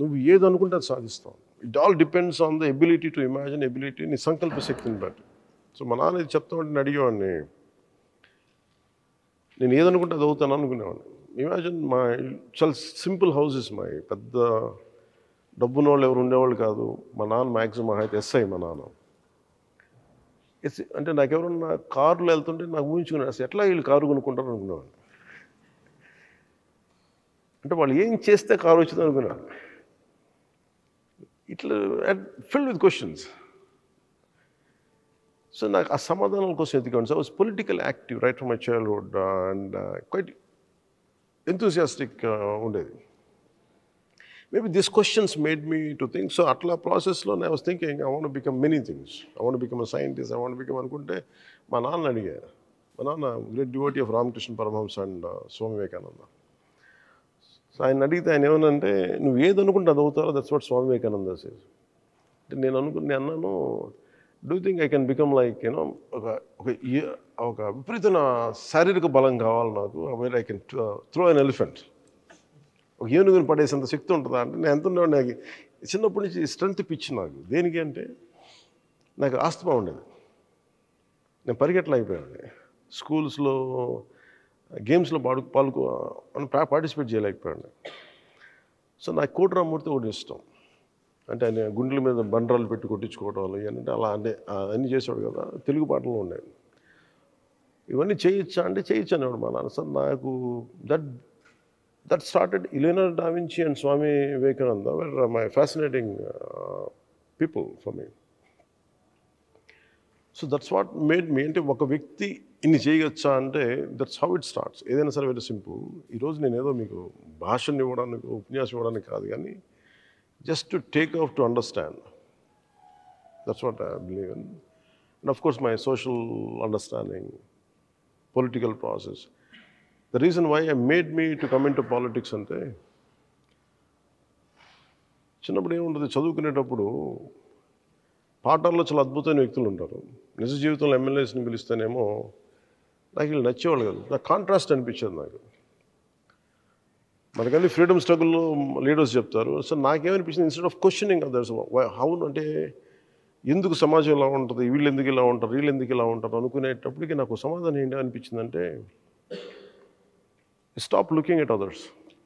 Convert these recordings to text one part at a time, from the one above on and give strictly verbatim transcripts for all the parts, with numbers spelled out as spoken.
నువ్వు ఏదనుకుంటే అది సాధిస్తావు. It all depends on the ability to imagine, ability నీ సంకల్ప శక్తిని బట్టి. సో మా నాన్న ఇది చెప్తా ఉంటే నేను అడిగేవాడిని, నేను ఏదనుకుంటే అది అవుతాను అనుకునేవాడిని. ఇమాజిన్ మా చాలా సింపుల్ హౌసెస్ మా, పెద్ద డబ్బున్న వాళ్ళు ఎవరు ఉండేవాళ్ళు కాదు. మా నాన్న మ్యాక్సిమం అయితే ఎస్ఐ మా నాన్న. ఎస్ అంటే నాకు ఎవరన్నా కారులో వెళ్తుంటే నాకు ఊహించుకున్నాను అసలు ఎట్లా వీళ్ళు కారు కొనుక్కుంటారు అనుకునేవాడిని. అంటే వాళ్ళు ఏం చేస్తే కారు వచ్చింది అనుకున్నాను. ఇట్లా ఫిల్డ్ విత్ క్వశ్చన్స్. సో నాకు ఆ సమాధానాల కోసం ఎదుగుతాను. So I was political active right from my childhood and quite enthusiastic ఉండేది. Maybe this questions made me to think. So అట్లా ప్రాసెస్లో I was thinking I want become many things. I want become a scientist, I want become అనుకుంటే మా నాన్న అడిగారు. మా నాన్న great devotee of Ramakrishna Paramahamsa and Swami Vivekananda. So ఆయన అడిగితే ఆయన ఏమనంటే, నువ్వు ఏది అనుకుంటే అది అవుతారో that's what Swamy Vivekananda says. అంటే నేను అనుకుని నేను అన్నాను, do think I can become like you know ఒక ఒక ఒక విపరీతమైన శారీరక బలం కావాలి నాకు. Where I can throw an elephant. ఒక ఏనుగుని పడేసేంత శక్తి ఉంటుందా అంటే నేను ఎంత ఉండేవాడు. నాకు చిన్నప్పటి నుంచి స్ట్రెంత్ పిచ్చి నాకు. దేనికి అంటే నాకు ఆస్తమా ఉండేది. నేను పరిగెట్టలేకపోయాను. స్కూల్స్లో గేమ్స్లో పాడు పాల్గొ పార్టిసిపేట్ చేయలేకపోయాను. సో నాకు కోటిరామూర్తి ఒకటి ఇష్టం. అంటే ఆయన గుండెల మీద బండరాలు పెట్టి కొట్టించుకోవడం ఇవన్నీ అలా అంటే అన్నీ చేసేవాడు కదా. తెలుగు పాటలు ఉండేవి. ఇవన్నీ చేయొచ్చా అంటే చేయొచ్చు అనేవాడు మా నాన్న. సార్ నాకు that that started Leonardo da Vinci and Swami Vivekananda were my fascinating people for me. So that's what made me. అంటే ఒక వ్యక్తి ఇన్ని చేయొచ్చా అంటే దట్స్ హౌ ఇట్ స్టార్ట్స్. ఏదైనా సరే వెరీ సింపుల్. ఈరోజు నేను ఏదో మీకు భాషను ఇవ్వడానికి ఉపన్యాసం ఇవ్వడానికి కాదు కానీ just to take off to understand. That's what I believe in. And of course my social understanding, political process. The reason why I made me to come into politics ante, చిన్నప్పుడు ఏముంటుంది చదువుకునేటప్పుడు పాఠాల్లో చాలా అద్భుతమైన వ్యక్తులు ఉంటారు. నిజ జీవితంలో ఎమ్మెల్యేస్ని పిలిస్తేనేమో నాకు వీళ్ళు నచ్చేవాళ్ళు కాదు. నాకు కాంట్రాస్ట్ అనిపించేది నాకు. మనకన్నీ ఫ్రీడమ్ స్ట్రగుల్లో లీడర్స్ చెప్తారు. సో నాకేమనిపించింది, instead of questioning others how అంటే ఎందుకు సమాజం ఇలా ఉంటుంది, వీళ్ళు ఎందుకు ఇలా ఉంటారు, వీళ్ళు ఎందుకు ఇలా ఉంటారు అనుకునేటప్పటికి నాకు సమాధానం ఏంటి అనిపించిందంటే, స్టాప్ లుకింగ్ ఎట్ అదర్స్.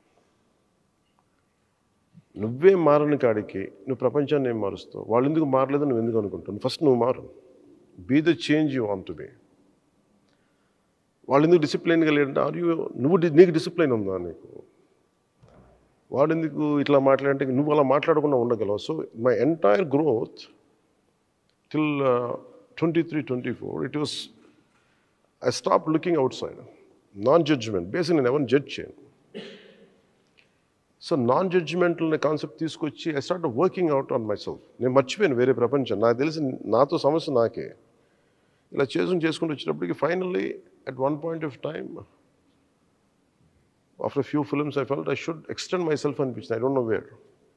నువ్వే మారని కాడికి నువ్వు ప్రపంచాన్ని ఏం మారుస్తావు. వాళ్ళు ఎందుకు మారలేదు నువ్వు ఎందుకు అనుకుంటావు. ఫస్ట్ నువ్వు మారు. Be the change you want to be. వాళ్ళు ఎందుకు డిసిప్లైన్గా లేదంటే ఆర్ యూ నువ్వు నీకు డిసిప్లైన్ ఉందా నీకు. వాడు ఎందుకు ఇట్లా మాట్లాడంటే నువ్వు అలా మాట్లాడకుండా ఉండగలవు. So my entire growth till twenty three twenty four it was I stop looking outside. Non judgement basic నేను ఎవరిని జడ్జ్ చేయను. సో నాన్ జడ్జ్మెంటల్ అనే కాన్సెప్ట్ తీసుకొచ్చి I start working out on myself. నేను మర్చిపోయాను వేరే ప్రపంచం. నాకు తెలిసి నాతో సమస్య నాకే. ఇలా చేసుకుని చేసుకుంటూ వచ్చేటప్పటికి finally at one point of time, after a few films, I felt I should extend myself and I don't know where.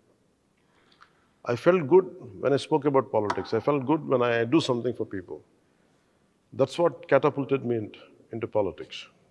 I felt good when I spoke about politics. I felt good when I do something for people. That's what catapulted me into, into politics.